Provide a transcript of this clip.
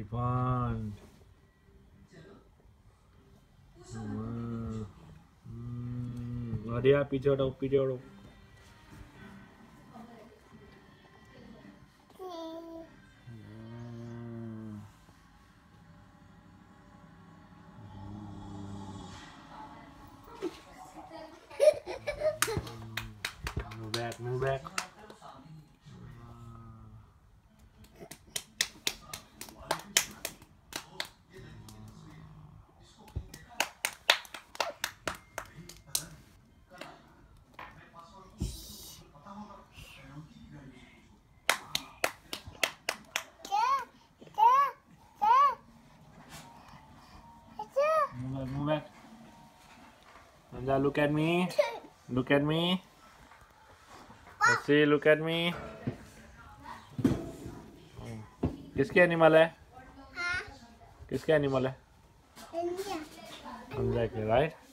elephant. अरे यार पीछे हटो पीछे हटो. Move back. Move back. Hamza, look at me. Look at me. See, look at me. किसके एनिमल है? किसके एनिमल है? हमजा के, राइट?